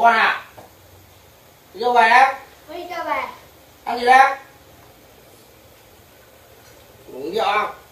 con à? Đi cho về em. Đi cho về. Ăn gì đấy? Uống rượu không?